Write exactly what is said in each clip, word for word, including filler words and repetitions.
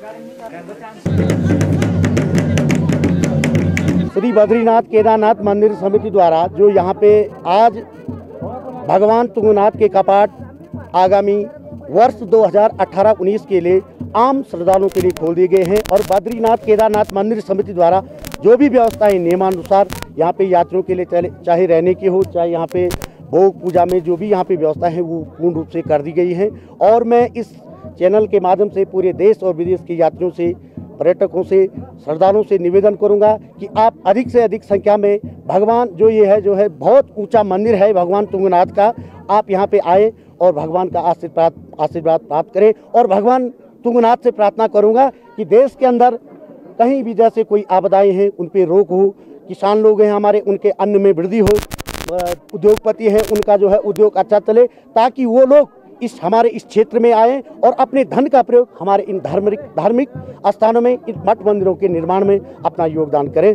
श्री बद्रीनाथ केदारनाथ मंदिर समिति द्वारा जो यहाँ पे आज भगवान तुंगनाथ के कपाट आगामी वर्ष दो हज़ार अठारह उन्नीस के लिए आम श्रद्धालुओं के लिए खोल दिए गए हैं और बद्रीनाथ केदारनाथ मंदिर समिति द्वारा जो भी व्यवस्थाएं नियमानुसार यहाँ पे यात्रियों के लिए चले, चाहे रहने की हो, चाहे यहाँ पे भोग पूजा में जो भी यहाँ पे व्यवस्था है वो पूर्ण रूप से कर दी गई है। और मैं इस चैनल के माध्यम से पूरे देश और विदेश के यात्रियों से, पर्यटकों से, श्रद्धालुओं से निवेदन करूंगा कि आप अधिक से अधिक संख्या में भगवान जो ये है जो है बहुत ऊंचा मंदिर है भगवान तुंगनाथ का, आप यहाँ पे आए और भगवान का आशीर्वाद आशीर्वाद प्राप्त करें। और भगवान तुंगनाथ से प्रार्थना करूंगा कि देश के अंदर कहीं भी जैसे कोई आपदाएं हैं उन पे रोक हो, किसान लोग हैं हमारे उनके अन्न में वृद्धि हो, उद्योगपति हैं उनका जो है उद्योग अच्छा चले, ताकि वो लोग इस हमारे इस क्षेत्र में आए और अपने धन का प्रयोग हमारे इन धार्मिक धार्मिक स्थानों में, इन मठ मंदिरों के निर्माण में अपना योगदान करें।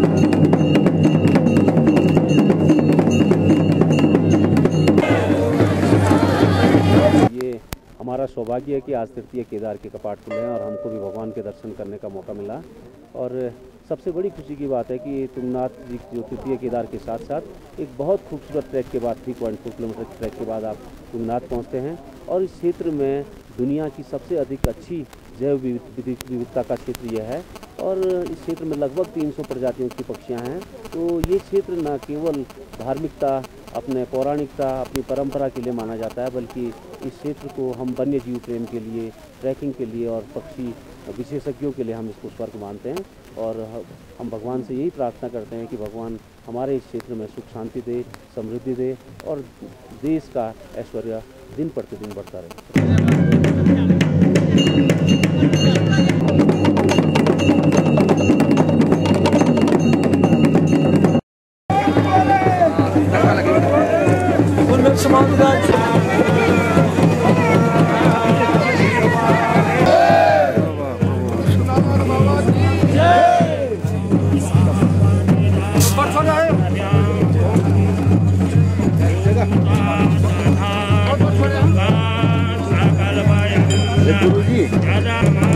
ये हमारा सौभाग्य है कि आज तृतीय केदार के कपाट खुले हैं और हमको भी भगवान के दर्शन करने का मौका मिला। और सबसे बड़ी खुशी की बात है कि तुंगनाथ जी जो तृतीय केदार के साथ साथ एक बहुत खूबसूरत ट्रैक के बाद three point four kilometre track के बाद आप तुंगनाथ पहुंचते हैं। और इस क्षेत्र में दुनिया की सबसे अधिक अच्छी जैव विविधता का क्षेत्र यह है और इस क्षेत्र में लगभग तीन सौ प्रजातियों की पक्षियां हैं। तो ये क्षेत्र न केवल धार्मिकता, अपने पौराणिकता, अपनी परंपरा के लिए माना जाता है, बल्कि इस क्षेत्र को हम वन्य जीव प्रेम के लिए, ट्रैकिंग के लिए और पक्षी विशेषज्ञों के लिए हम इसको स्वर्ग मानते हैं। और हम भगवान से यही प्रार्थना करते हैं कि भगवान हमारे इस क्षेत्र में सुख शांति दे, समृद्धि दे और देश का ऐश्वर्य दिन प्रतिदिन बढ़ता रहे। गुरु जी